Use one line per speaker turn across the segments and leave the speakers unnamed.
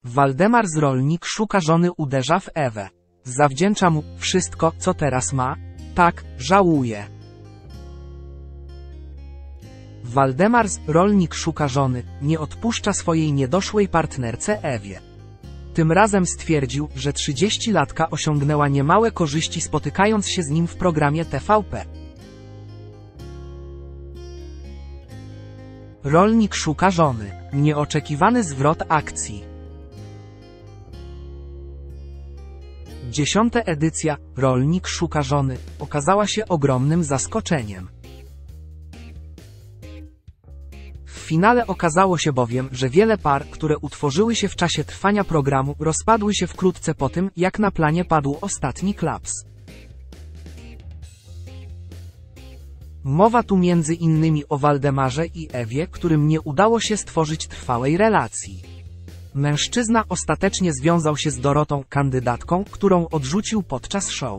Waldemar z rolnik szuka żony uderza w Ewę. Zawdzięcza mu wszystko, co teraz ma. Tak, żałuje. Waldemar z rolnik szuka żony nie odpuszcza swojej niedoszłej partnerce Ewie. Tym razem stwierdził, że 30-latka osiągnęła niemałe korzyści spotykając się z nim w programie TVP. Rolnik szuka żony. Nieoczekiwany zwrot akcji. 10. edycja Rolnik szuka żony okazała się ogromnym zaskoczeniem. W finale okazało się bowiem, że wiele par, które utworzyły się w czasie trwania programu, rozpadły się wkrótce po tym, jak na planie padł ostatni klaps. Mowa tu między innymi o Waldemarze i Ewie, którym nie udało się stworzyć trwałej relacji. Mężczyzna ostatecznie związał się z Dorotą, kandydatką, którą odrzucił podczas show.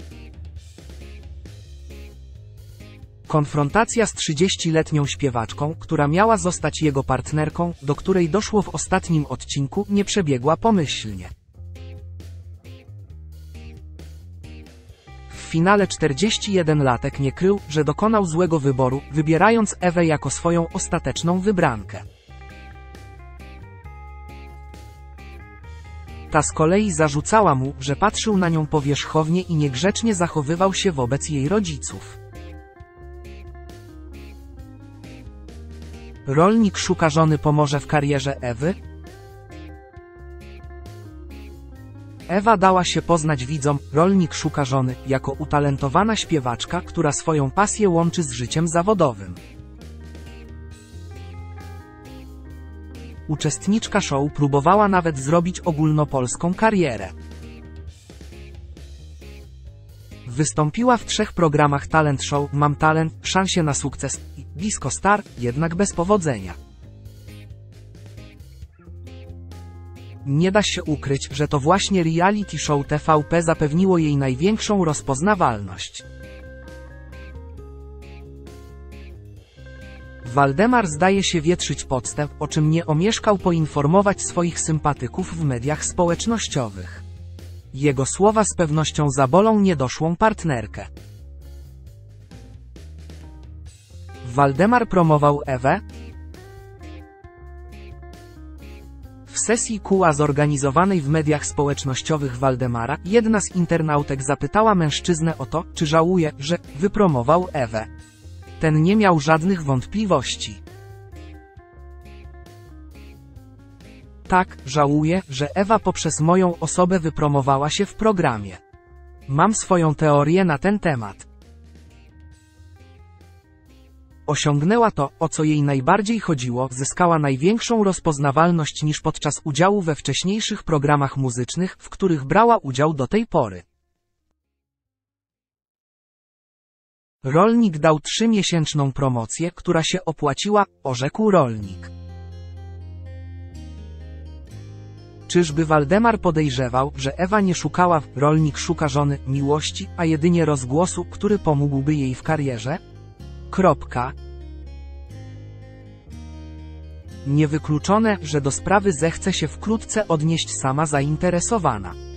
Konfrontacja z 30-letnią śpiewaczką, która miała zostać jego partnerką, do której doszło w ostatnim odcinku, nie przebiegła pomyślnie. W finale 41-latek nie krył, że dokonał złego wyboru, wybierając Ewę jako swoją ostateczną wybrankę. Ta z kolei zarzucała mu, że patrzył na nią powierzchownie i niegrzecznie zachowywał się wobec jej rodziców. Rolnik szuka żony pomoże w karierze Ewy? Ewa dała się poznać widzom. Rolnik szuka żony jako utalentowana śpiewaczka, która swoją pasję łączy z życiem zawodowym. Uczestniczka show próbowała nawet zrobić ogólnopolską karierę. Wystąpiła w 3 programach talent show Mam talent, Szansie na sukces i Disco Star, jednak bez powodzenia. Nie da się ukryć, że to właśnie reality show TVP zapewniło jej największą rozpoznawalność. Waldemar zdaje się wietrzyć podstęp, o czym nie omieszkał poinformować swoich sympatyków w mediach społecznościowych. Jego słowa z pewnością zabolą niedoszłą partnerkę. Waldemar promował Ewę? W sesji Q&A zorganizowanej w mediach społecznościowych Waldemara, jedna z internautek zapytała mężczyznę o to, czy żałuje, że wypromował Ewę. Ten nie miał żadnych wątpliwości. Tak, żałuję, że Ewa poprzez moją osobę wypromowała się w programie. Mam swoją teorię na ten temat. Osiągnęła to, o co jej najbardziej chodziło, zyskała największą rozpoznawalność niż podczas udziału we wcześniejszych programach muzycznych, w których brała udział do tej pory. Rolnik dał 3-miesięczną promocję, która się opłaciła, orzekł Rolnik. Czyżby Waldemar podejrzewał, że Ewa nie szukała Rolnik szuka żony miłości, a jedynie rozgłosu, który pomógłby jej w karierze? Niewykluczone, że do sprawy zechce się wkrótce odnieść sama zainteresowana.